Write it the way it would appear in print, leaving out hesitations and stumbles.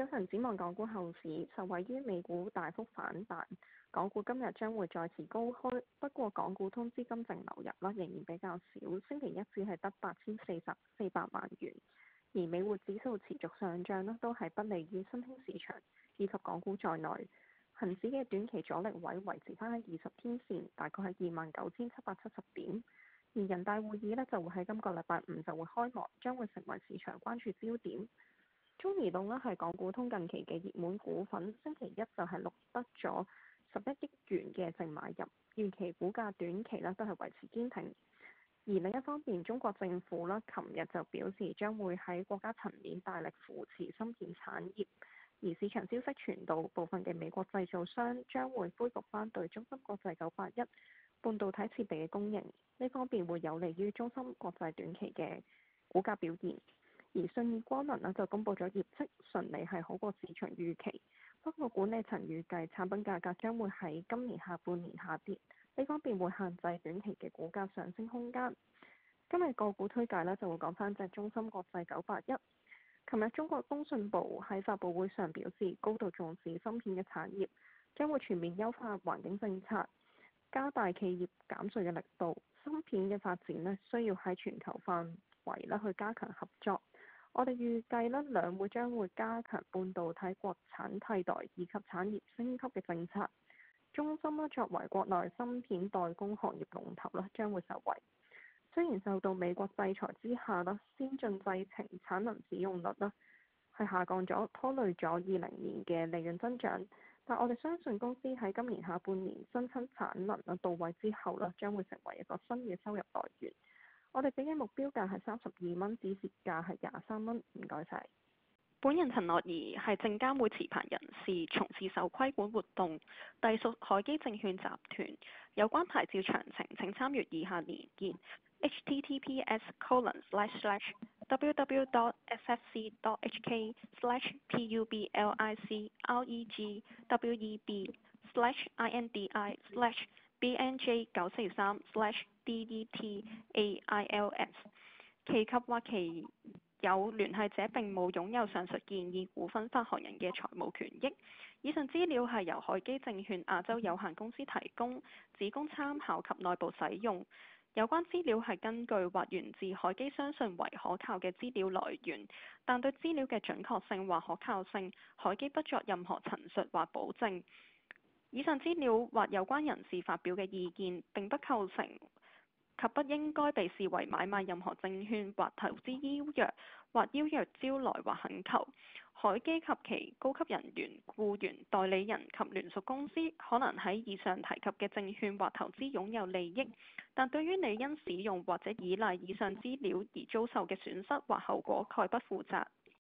早晨，展望港股後市，受惠於美股大幅反彈，港股今日將會再次高開。不過，港股通資金淨流入仍然比較少，星期一只係得8400萬元。而美匯指數持續上漲都係不利於新興市場以及港股在內。恒指嘅短期阻力位維持翻喺20天線，大概係29,770點。而人大會議就會喺今個禮拜五就會開幕，將會成為市場關注焦點。中移動係港股通近期嘅熱門股份，星期一就係錄得咗11億元嘅淨買入，預期股價短期都係維持堅挺。而另一方面，中國政府琴日就表示將會喺國家層面大力扶持芯片產業，而市場消息傳導，部分嘅美國製造商將會恢復翻對中芯國際981半導體設備嘅供應，呢方面會有利於中芯國際短期嘅股價表現。而信義光能就公布咗業績，順利係好過市場預期。不過管理層預計產品價格將會喺今年下半年下跌，呢方面會限制短期嘅股價上升空間。今日個股推介就會講翻隻中芯國際981。琴日中國工信部喺發佈會上表示，高度重視芯片嘅產業，將會全面優化環境政策，加大企業減稅嘅力度。芯片嘅發展需要喺全球範圍去加強合作。我哋預計兩會將會加強半導體國產替代以及產業升級嘅政策。中芯作為國內芯片代工行業龍頭將會受惠。雖然受到美國制裁之下先進製程產能使用率係下降咗，拖累咗20年嘅利潤增長。但我哋相信公司喺今年下半年新增產能到位之後將會成為一個新嘅收入來源。我哋俾嘅目標價係32蚊，止蝕價係23蚊。唔該晒。 本人陳樂儀係證監會持牌人士，從事受規管活動，隸屬海基證券集團。有關牌照詳情請參閱以下連結 https://www.ssc.hk/publiclec/bnj943/DDTAILS。其及或其有聯繫者並冇擁有上述建議股份發行人嘅財務權益。以上資料係由海基證券亞洲有限公司提供，只供參考及內部使用。有關資料係根據或源自海基相信為可靠嘅資料來源，但對資料嘅準確性或可靠性，海基不作任何陳述或保證。以上資料或有關人士發表嘅意見並不構成及不應該被視為買賣任何證券或投資邀約或邀約招來或懇求。海基及其高級人員、僱員、代理人及聯屬公司可能喺以上提及嘅證券或投資擁有利益，但對於你因使用或者依賴以上資料而遭受嘅損失或後果概不負責。